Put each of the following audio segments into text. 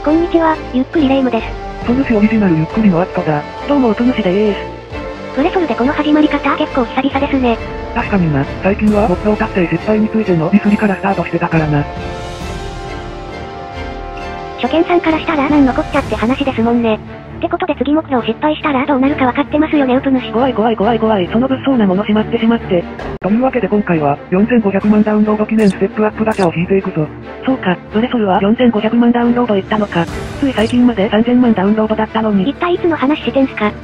こんにちは、ゆっくりレ夢ムです。 お主オリジナルゆっくりのアットだ。どうもお主でーす。 それぞれでこの始まり方結構久々ですね。 確かにな、最近は目標達成失敗についてのディスりからスタートしてたからな。 初見さんからしたらなんのこっちゃって話ですもんね。ってことで次目標失敗したらどうなるか分かってますよね、ウプ主。 怖い、その物騒なものしまって。というわけで今回は、4500万ダウンロード記念ステップアップガチャを引いていくぞ。そうか、ブレソルは4500万ダウンロードいったのか。つい最近まで3000万ダウンロードだったのに。 一体いつの話してんすか？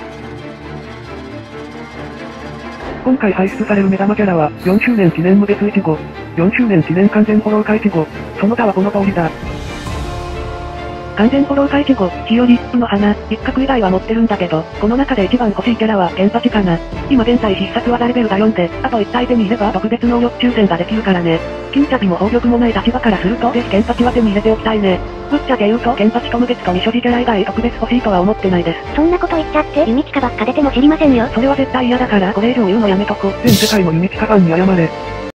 今回排出される目玉キャラは、4周年記念無別イチゴ、4周年記念完全フォロー化イチゴ、その他はこの通りだ。完全フォロー化イチゴ、日和、の花、一角以外は持ってるんだけど、この中で一番欲しいキャラは、ケンパチかな。今現在必殺技レベルが4で、あと1体手に入れば特別能力抽選ができるからね。金チャビも宝玉もない立場からすると、ぜひケンパチは手に入れておきたいね。ぶっちゃけ言うと、ケンパチと無別と未所持キャラ以外特別欲しいとは思ってないです。 そんなこと言っちゃって、弓近ばっか出ても知りませんよ。 それは絶対嫌だから、これ以上言うのやめとこ。全世界の弓近ファンに謝れ。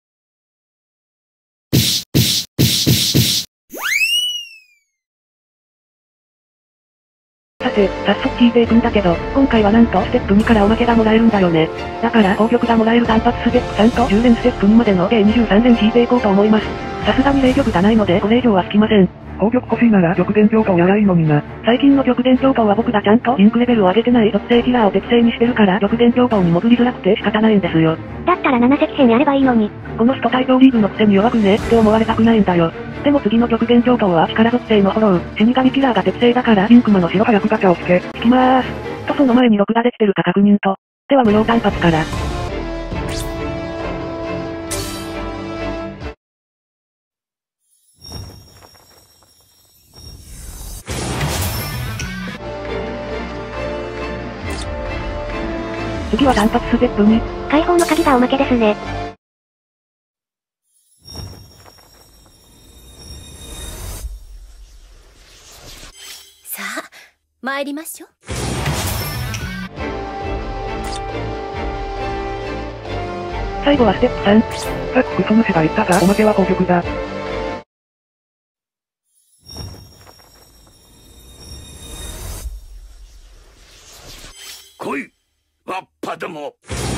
さて、早速聞いていくんだけど、今回はなんとステップ2からおまけがもらえるんだよね。だから、宝玉がもらえる単発ステップ3と10連ステップ2までの計23連引いていこうと思います。さすがに霊玉がないのでこれ以上は引きません。宝玉欲しいなら玉伝教頭やらいいのにな。最近の玉伝教頭は僕がちゃんとリンクレベルを上げてない属性キラーを適正にしてるから玉伝教頭に潜りづらくて仕方ないんですよ。 だったら7石編やればいいのに。 この人対等リーグのくせに弱くねって思われたくないんだよ。でも次の極限教頭は力属性のフォロー、死神キラーが適正だからリンクマの白早くガチャを引け。引きまーす。とその前に録画できてるか確認と。では無料単発から。次は単発ステップ2。 解放の鍵がおまけですね。 さあ、参りましょう。 最後はステップ3。さっきクソ主が言ったがおまけは宝玉だ。 来いわっぱども。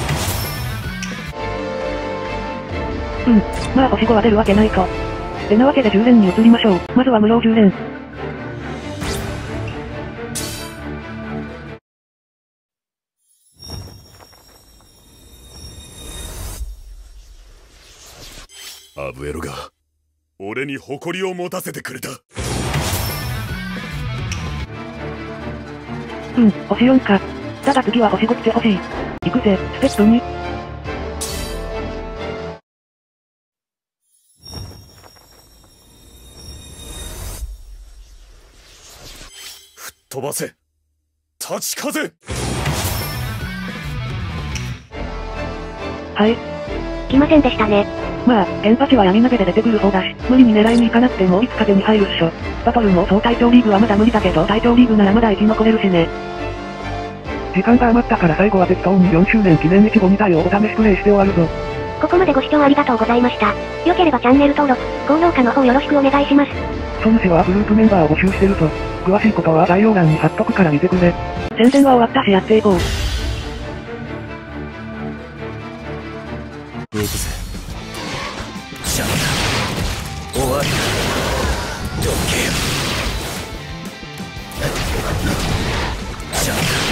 まあ星5は出るわけないと。てなわけで10連に移りましょう。まずは無料10連。 アブエロが俺に誇りを持たせてくれた。 星4か。ただ次は星5来てほしい。行くぜ、ステップ2。 飛ばせ立ち風。 はい。 来ませんでしたね。 まあ、ケンパチは闇投げで出てくる方だし、無理に狙いに行かなくてもいつか手に入るっしょ。バトルも総隊長リーグはまだ無理だけど隊長リーグならまだ生き残れるしね。時間が余ったから最後は適当に4周年記念イチゴ2体をお試しプレイして終わるぞ。 ここまでご視聴ありがとうございました。良ければチャンネル登録、高評価の方よろしくお願いします。 そ主はグループメンバーを募集してるぞ。詳しいことは概要欄に貼っとくから見てくれ。宣伝は終わったしやっていこう。 行くぜ。邪魔だ。終わりだ。どけよ。邪魔だ。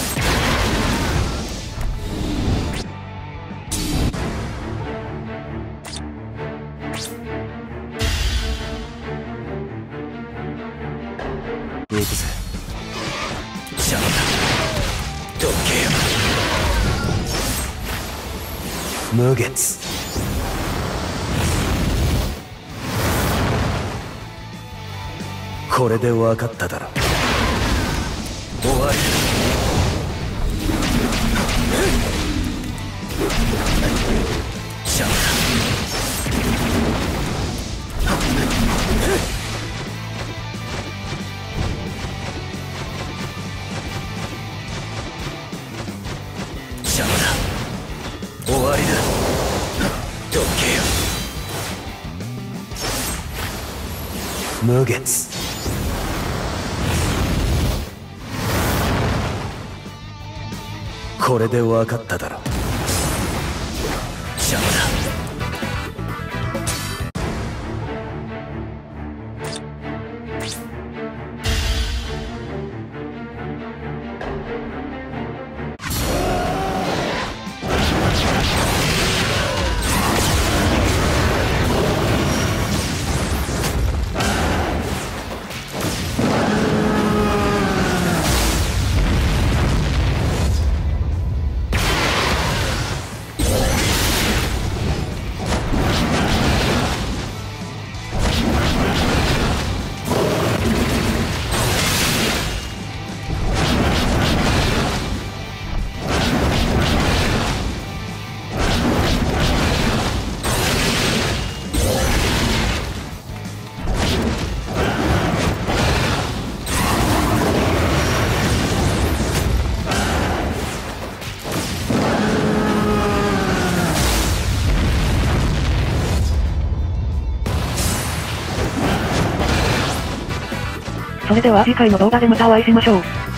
行くぜ。邪魔だ。どけよ。無月。これで分かっただろ。終わりだ。邪魔だ。邪魔だ。終わりだ。どけよ。無月。 これで分かっただろ。邪魔だ。 それでは次回の動画でまたお会いしましょう。